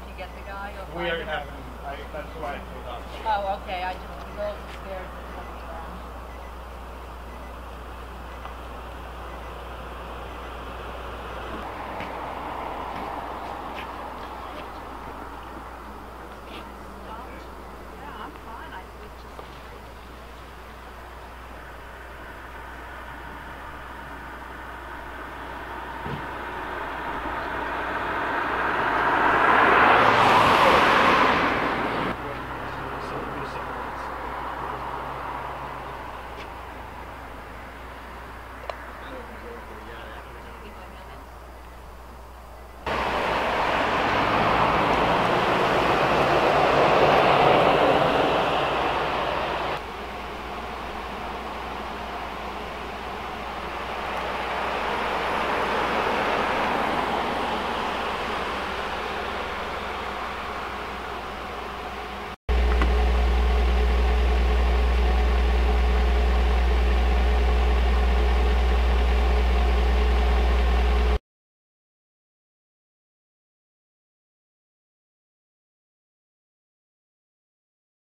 if you get the guy? Or We already have him. That's why I pulled up. Oh, okay. I just was a little scared.